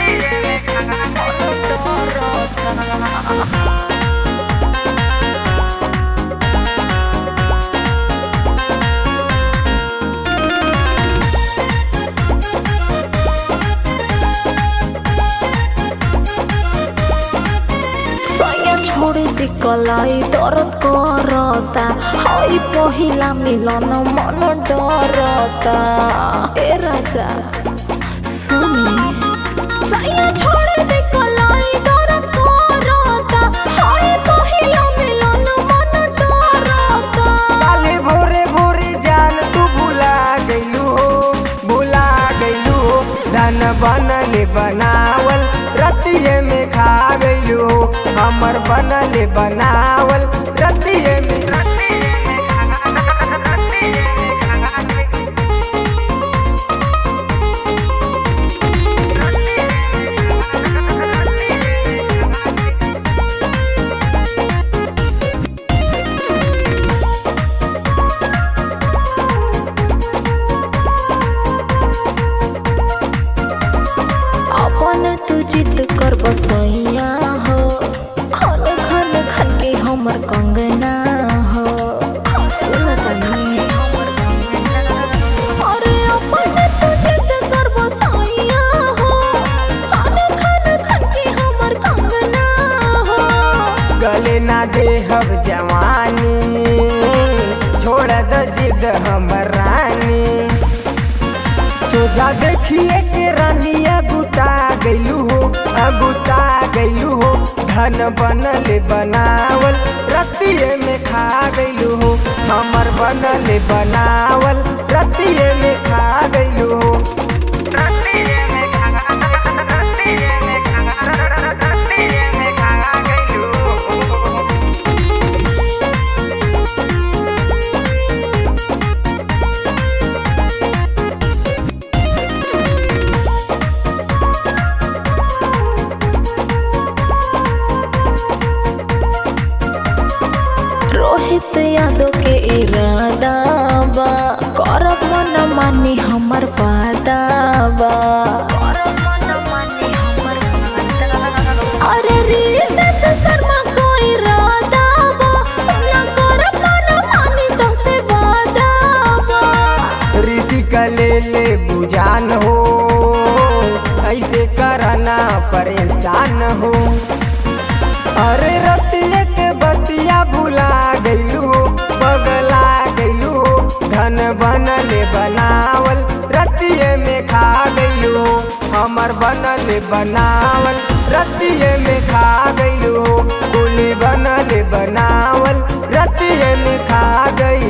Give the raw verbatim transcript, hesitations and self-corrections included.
छोड़ दे कलाई दर्द करता हई पहिला मिलन मन डरता ए राजा सुनी साया छोड़ दे कलाई दर्द करता हई पहिला मिलन मन डरता काले भोरे भोरे जान तू भुला गइलू हो भुला गइलू हो धन बनले बनावल रतिये में खा गइलू हो हमर बनले बनावल रतिये में अपन तू जिद कर बसैया हो खन खन खन के हमर कंगना हो अरे अपन तू जिद कर बसैया हो खन खन खन के हमर कंगना हो गले ना देहब जवानी छोड़ द जिद हमर रानी सोझा देखिए के रानिया गुता गइलू हो अगुता गइलू हो धन बनले बनावल रतिये में खा गइलू हो हमर बनले बनावल रतिये में खा गइलू हो रतिये में खा रतिये में खा रतिये में खा गइलू हो रोहित यादव के इरादा बा करब मन मानी हमर वादा बा अरे रितेश शर्मा को इरादा बा सुना करब मन मानी तो से वादा बा ऋषि का ले ले बुझान हो ऐसे करना परेशान हो अरे रतिये के बतिया भुला गइलू हो पगला गइलू हो धन बनले बनावल रतिये में खा गइलू हो हमर बनले बनावल रतिये में खा गइलू हो कुली बनले बनावल रतिये में खा गइलू।